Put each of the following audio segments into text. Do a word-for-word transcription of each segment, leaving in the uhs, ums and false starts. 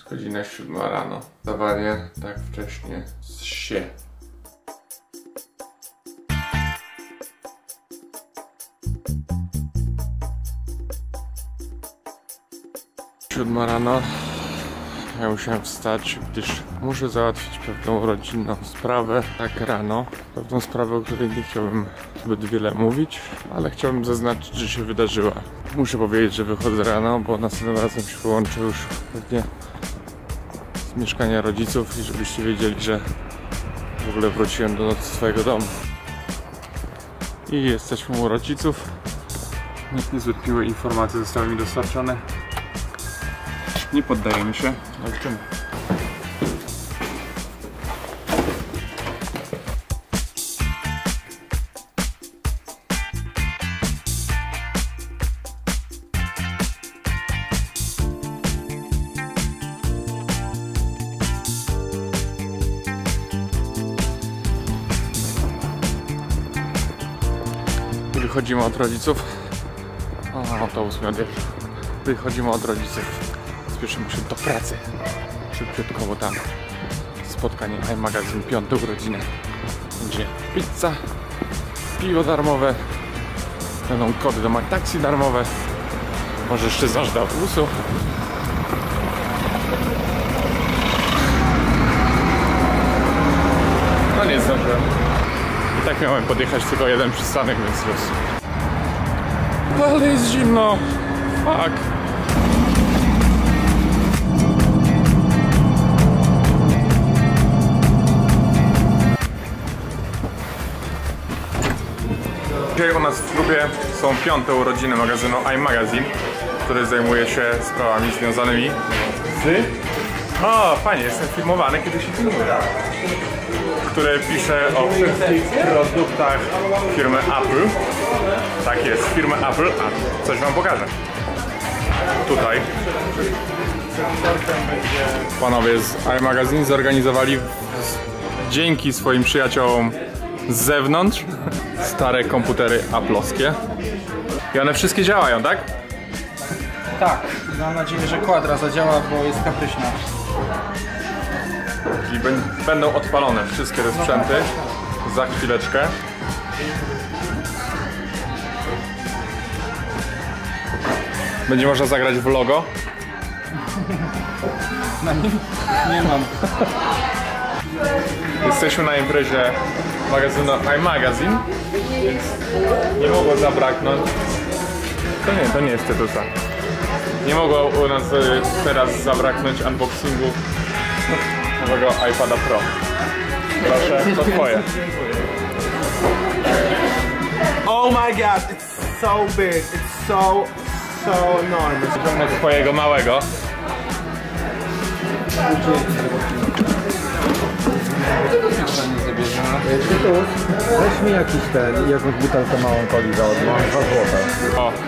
Godzina siódma rano. Wstawanie tak wcześnie z się. Siódma rano. Ja musiałem wstać, gdyż muszę załatwić pewną rodzinną sprawę tak rano. Pewną sprawę, o której nie chciałbym zbyt wiele mówić, ale chciałbym zaznaczyć, że się wydarzyła. Muszę powiedzieć, że wychodzę rano, bo następnym razem się wyłączę już pewnie z mieszkania rodziców i żebyście wiedzieli, że w ogóle wróciłem do nocy swojego domu. I jesteśmy u rodziców. Niezbyt miłe informacje zostały mi dostarczone. Nie poddajemy się, walczymy. Wychodzimy od rodziców. O, autobus mi odjeżdża. Wychodzimy od rodziców. Spieszymy się do pracy. Szybciutko, bo tam spotkanie iMagazine, piąte urodziny. Będzie pizza, piwo darmowe, będą kody do MyTaxi darmowe. Może jeszcze zdążę do autobusu. No nie zdążyłem. I tak miałem podjechać tylko jeden przystanek, więc już. Ale jest zimno. Fuck. Dzisiaj u nas w klubie są piąte urodziny magazynu iMagazine, który zajmuje się sprawami związanymi z... O, fajnie, jestem filmowany, kiedy się filmuje. Który pisze o wszystkich produktach firmy Apple. Tak jest, firmy Apple. A, coś wam pokażę. Tutaj panowie z iMagazine zorganizowali dzięki swoim przyjaciołom z zewnątrz stare komputery aplowskie. I one wszystkie działają, tak? Tak. Mam nadzieję, że Quadra zadziała, bo jest kapryśna. Czyli będą odpalone wszystkie te sprzęty za chwileczkę. Będzie można zagrać w logo. Na nim nie mam. Jesteśmy na imprezie magazynu iMagazine, więc nie mogło zabraknąć. To nie, to nie jest Tytusa. Nie mogło u nas teraz zabraknąć unboxingu nowego iPada Pro. Proszę, to twoje. Oh my god, it's so big, it's so, so enormous. Wyciągnę twojego małego. Tytus, weź mi jakiś ten i jakąś butelkę małą coli za mam dwa złote. O.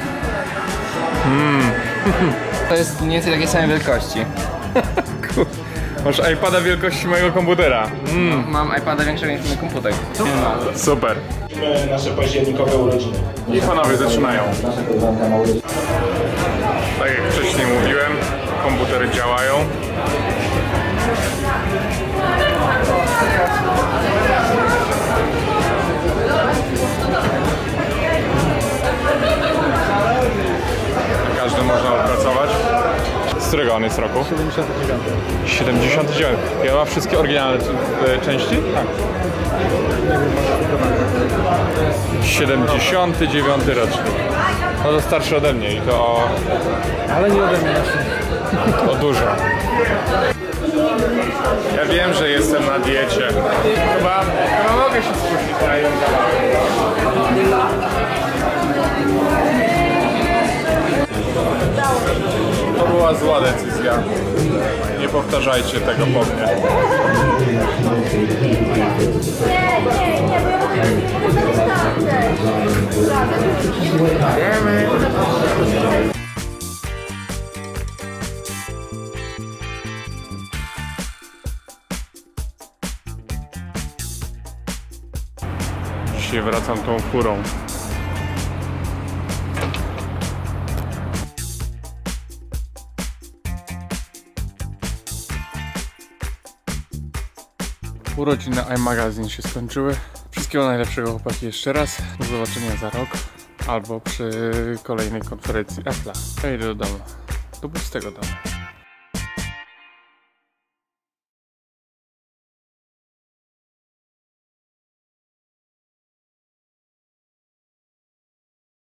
Mm. To jest mniej więcej takiej samej wielkości. Masz iPada wielkości mojego komputera. Mm. Mam iPada większego niż mój komputer. Super. Nasze październikowe urodziny. I panowie zaczynają. Tak jak wcześniej mówiłem, komputery działają. Każdy można opracować. Z którego on jest roku? siedemdziesiąty dziewiąty. siedemdziesiąty dziewiąty. Ja mam wszystkie oryginalne części? Tak. siedemdziesiąty dziewiąty rocznik. No to starszy ode mnie i to o... Ale nie ode mnie. o dużo. Ja wiem, że jestem na diecie. Chyba, chyba mogę się spuścić na jeden kawałek. To była zła decyzja. Nie powtarzajcie tego po mnie. Dzisiaj wracam tą furą. Urodziny iMagazine się skończyły. Wszystkiego najlepszego, chłopaki, jeszcze raz. Do zobaczenia za rok albo przy kolejnej konferencji Apple'a. Ja idę do domu. Do pustego domu.